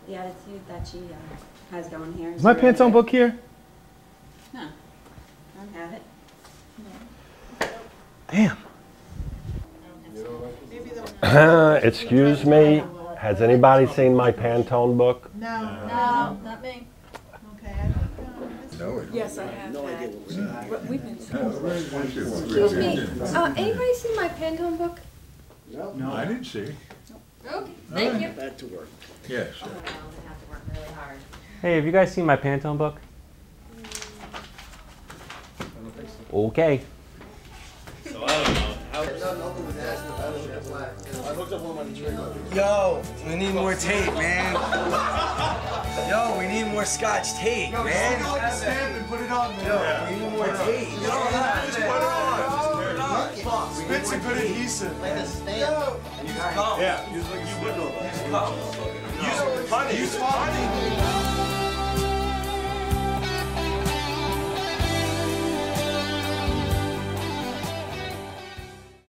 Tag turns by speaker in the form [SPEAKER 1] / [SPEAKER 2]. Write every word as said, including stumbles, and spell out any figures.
[SPEAKER 1] the attitude that she uh, has going here.
[SPEAKER 2] Is my
[SPEAKER 1] really
[SPEAKER 2] Pantone
[SPEAKER 1] good.
[SPEAKER 2] book here?
[SPEAKER 1] No, I don't have it.
[SPEAKER 2] Damn.
[SPEAKER 3] Uh, excuse me, has anybody seen my Pantone book?
[SPEAKER 4] No,
[SPEAKER 1] No, not me.
[SPEAKER 4] okay. I think, um, this-
[SPEAKER 5] No.
[SPEAKER 6] Yes, I have that. But we've been
[SPEAKER 7] Excuse me, uh, anybody seen my Pantone book?
[SPEAKER 5] No, I didn't see.
[SPEAKER 7] Okay, thank you.
[SPEAKER 8] Back to work.
[SPEAKER 5] Yes.
[SPEAKER 1] Oh, well, I'm gonna have to work really hard.
[SPEAKER 9] Hey, have you guys seen my Pantone book? Okay.
[SPEAKER 8] So I don't know. I hooked up one of my triggers.
[SPEAKER 10] Yo, we need more tape, man. Yo, we need more Scotch tape,
[SPEAKER 8] Yo,
[SPEAKER 10] man.
[SPEAKER 8] like the stamp and put it on there.
[SPEAKER 10] Yo,
[SPEAKER 8] Yeah.
[SPEAKER 10] we need more tape.
[SPEAKER 8] Yo, just put it on.
[SPEAKER 10] Spit's a good adhesive.
[SPEAKER 8] Like a stamp.
[SPEAKER 10] Use gum.
[SPEAKER 8] Yeah, use like you would know.
[SPEAKER 10] Use gum. Use honey. Use honey.